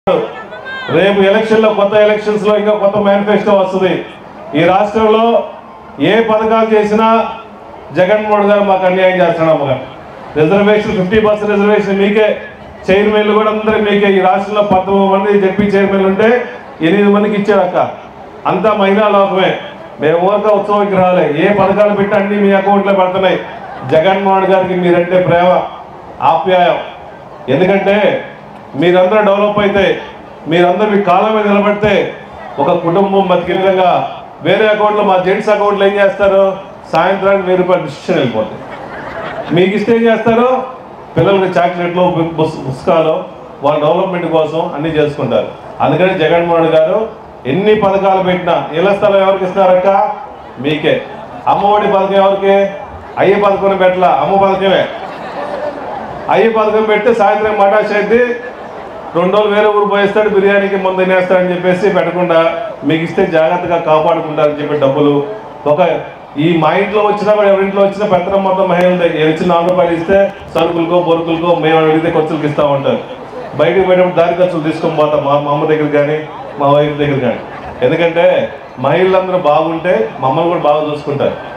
రేపు ఎలక్షన్లో కొత్త ఎలక్షన్స్లో ఇంకా కొత్త మేనిఫెస్టో వస్తుంది. ఈ రాష్ట్రంలో ఏ పథకాలు చేసినా జగన్మోహన్ గారు మాకు అన్యాయం చేస్తున్నాము. రిజర్వేషన్ 50% రిజర్వేషన్ మీకే, చైర్మన్లు కూడా అందరూ మీకే. ఈ రాష్ట్రంలో 19 మంది జడ్పీ చైర్మన్లు ఉంటే 8 మందికి ఇచ్చారు అక్క. అంతా మహిళా లోకమే. మేము ఊరిక ఉత్సవ విగ్రహాలే. ఏ పథకాలు పెట్టి అన్ని మీ అకౌంట్లో పడుతున్నాయి. జగన్మోహన్ గారికి మీరంటే ప్రేమ, ఆప్యాయం. ఎందుకంటే మీరందరూ డెవలప్ అయితే, మీరందరూ మీ కాలం మీద నిలబడితే ఒక కుటుంబం బతికే విధంగా వేరే అకౌంట్లో, మా జెంట్స్ అకౌంట్లో ఏం చేస్తారు, సాయంత్రానికి 1000 రూపాయలు డిసిషన్ వెళ్ళిపోతాయి. మీకు ఇస్తే ఏం చేస్తారు, పిల్లలకి చాక్లెట్లు, పుస్తకాలు, వాళ్ళ డెవలప్మెంట్ కోసం అన్నీ చేసుకుంటారు. అందుకని జగన్మోహన్ గారు ఎన్ని పథకాలు పెట్టినా ఇళ్ల స్థలం ఎవరికి ఇస్తున్నారక్క? మీకే. అమ్మఒడి పథకం ఎవరికి? అయ్యే పథకం పెట్టలా, అమ్మ పథకమే. అయ్యే పథకం పెడితే సాయంత్రం మటాష్ అయితే 2 రోజులు వేరే ఊరు పోయిస్తాడు, బిర్యానీకి ముందు తినేస్తాడని చెప్పేసి పెట్టకుండా మీకు ఇస్తే జాగ్రత్తగా కాపాడుకుంటారని చెప్పి డబ్బులు ఈ మా ఇంట్లో వచ్చినా కూడా ఎవరింట్లో వచ్చినా పెత్తనం మొత్తం మహిళలు ఇచ్చిన 4 రూపాయలు ఇస్తే సరుకులకో బొరుకులకో మేము అడిగితే ఖర్చులకు ఇస్తూ ఉంటారు. బయటకు పోయినప్పుడు దారి ఖర్చులు తీసుకొని పోతాం, మా అమ్మ దగ్గర కానీ మా వైఫ్ దగ్గర కానీ. ఎందుకంటే మహిళలందరూ బాగుంటే మమ్మల్ని కూడా బాగా చూసుకుంటారు.